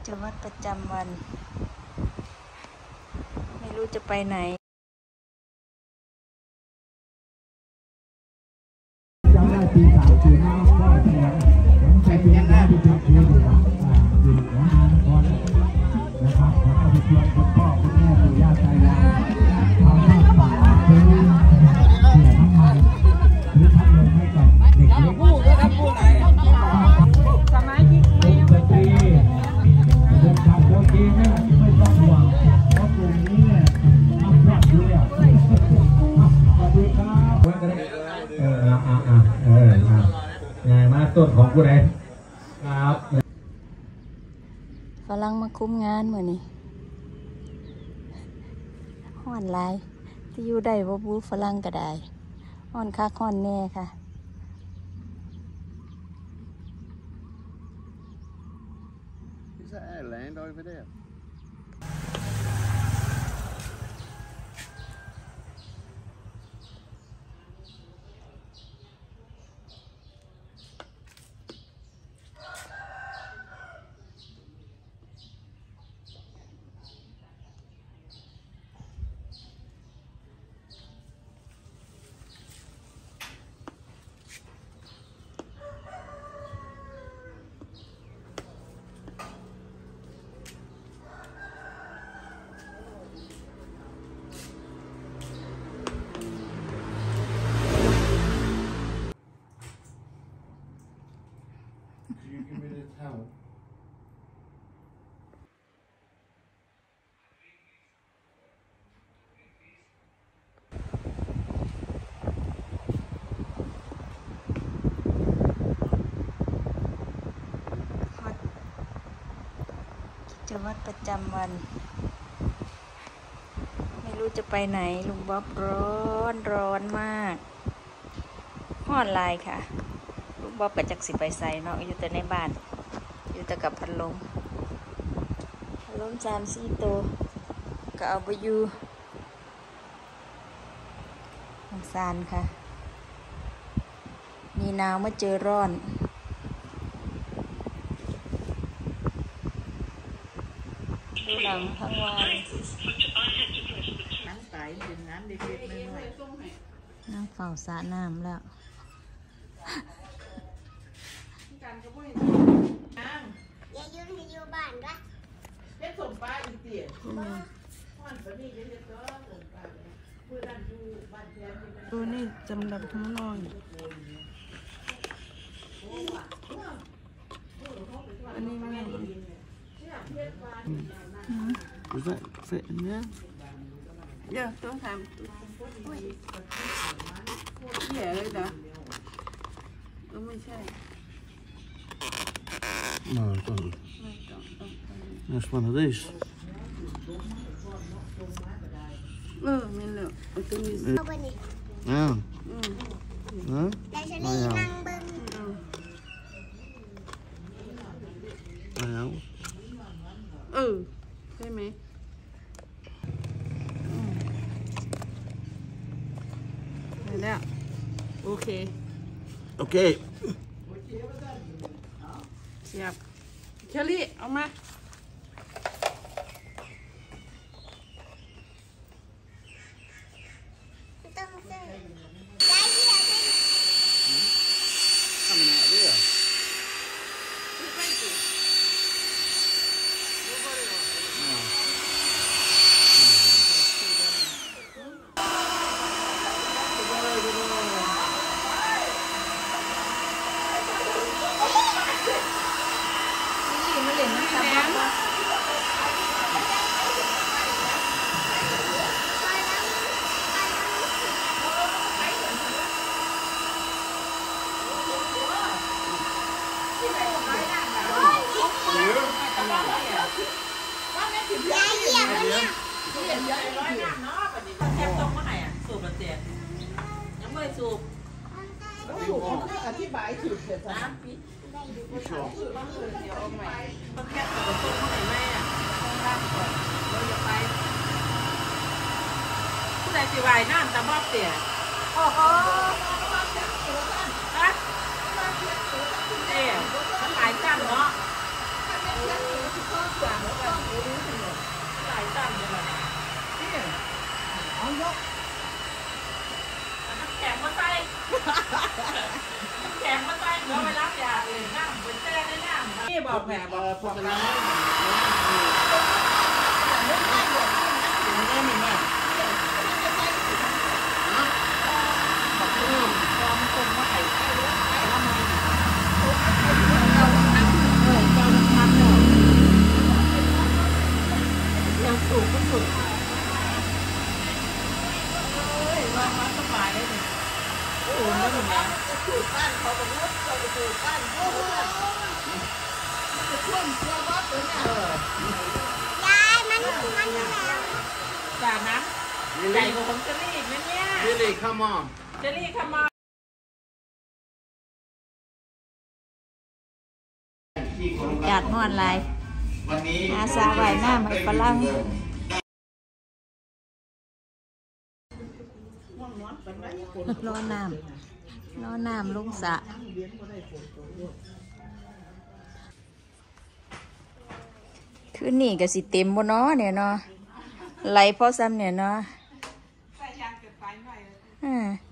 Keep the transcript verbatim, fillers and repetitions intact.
จะวัดประจำวันไม่รู้จะไปไหนจำได้ปีสามปีห้าก็เสียงใช้เพียงได้ที่จะคุยอยู่อยู่หัวหานครนะครับแล้วก็ไปชวนคุณพ่อคุณแม่ปู่ย่าตายายเอาข้าวสารซื้อเสียน้ำมันหรือพัดลมให้กับเด็กเล็กผู้นะครับผู้ไหนสมัยที่ไม่ยังไม่ตีเดินทางโบกีเนี่ยไม่ต้องห่วงเพราะกลุ่มนี้เนี่ยทำยอดเยี่ยมสวัสดีครับเอออ่ะอ่ะอ่ะเอออ่ะไงมาต้นของผู้ใดครับฝรั่งมาคุ้มงานเหมือนนี่ห่อนลายที่อยู่ได้บ่บูฝรั่งก็ได้ห่อนคักห่อนแน่ค่ะ Is that our land over there? จะวัดประจำวันไม่รู้จะไปไหนลุงบ๊อบร้อนร้อนมากห่อนลายค่ะลุงบ๊อบกับจักสิไปใส่เนาะอยู่แต่ในบ้านอยู่แต่กับพัดลมพัดลมจานสี่ตัวก็เอาไปอยู่สงสารค่ะมีหนาวมาเจอร้อนดูหนังทั้งวันน้ำใสดื่มน้ำเด็กๆน้อยๆนั่งเฝ้าสระน้ำแล้วอย่ายืนให้อยู่บ้านด้วยเล่นสมปลาอีกเตี๋ยดูนี่จำดับทั้งนอนอันนี้แม่ Does that fit in there? เดี๋ยวต้องทำเหี้ยเลยนะก็ไม่ใช่ No, it doesn't. ไม่ต้องต้อง That's one of these. เออไม่เหลือไอ้ตัวนี้เอาไปนี่ Yeah. อืม No? แต่ฉันนี่นั่งเบิ้ง Well. เออใช่ไหมได้แล้วโอเค Okay. เสียบเชอรี่เอามาต้องเจอได้เหี้ยเป็น Coming out of here. ยายเหี้ยมันเนี่ยแคบตรงเมื่อไหร่อ่ะสูบแล้วเสียยังไม่สูบอธิบายสูบเสร็จนะพี่ You sure? เดี๋ยวเอาใหม่ต้องแคบตัวต้นเมื่อไหร่แม่อ่ะต้องร่างก่อนเราอย่าไปผู้ใดสิวายน้ำตะบอบเสียโอ้โหฮะเอ๊ะมันหลายจังเนาะเรับยาเลยน้ำเป็นแช่ได้น้ำนี่บอกแม่บอกพวกเราไม่ได้นี่แม่บอกเรื่องความคงว่าไข่ไข่แล้วไข่แล้วมันเราทำเออเราทำเนี่ยยังสูงก็สุดเฮ้ยว่ามันสบายเลยเนี่ยโอ้โหไม่ถึงนะถูกบ้านเขาบอกว่าเราจะถูกบ้านเขามันจะท่วมตัวบ้านตัวเนี่ยยายมันมันแล้วสาดนะใหญ่กว่าของเจลลี่อีกนะเนี่ย Really, come on. เจลลี่ขมอจาดม่วนลายวันนี้อาสาไว้หน้าไม้ฝรั่งรอน้ำรอน้ำลงสระคืนนี้ก็สิเต็มบ่เนาะเนี่ยเนาะไหลพอซ้ำเนี่ยเนาะอ่า